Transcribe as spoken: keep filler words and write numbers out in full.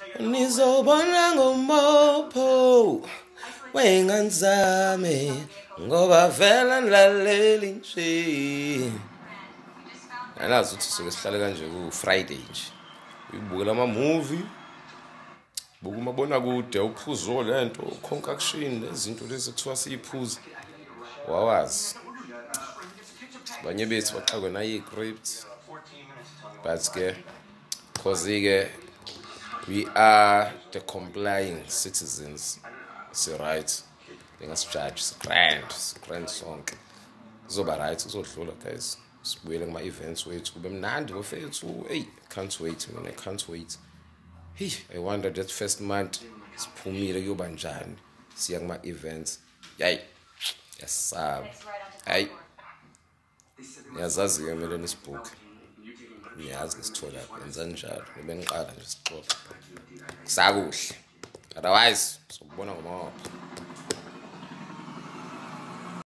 Nizobona ngomopho wengane zami ngoba vela nilaleli nje. Alazi ukuthi suke sihlale kanje ku Friday nje. Uyibukela ama movie. Buku mabona kude uphuzo lento concoction lezinto lezi kuthiwa siyiphuza. Wawazi. Banye bethu baxakwe na yi grapes. But ke cause ke we are the complying citizens. So right. Ngingasijudge grand, grand sonke. Zoba right uzodlula guys. Sibuyele kuma events wethu kube mnandi bafethu. Hey, can't wait man, I can't wait. Hey, I wonder that first month siphumile kuyoba njani. Siya kuma events. Yay. Yasaba. Hey. Yazazi ke mele nisibhuke. Niyazi ngisithola yenza njalo. Ngibe ngiqala nje sixoxa. Kusakuhle. Otherwise, sobona ngomapho.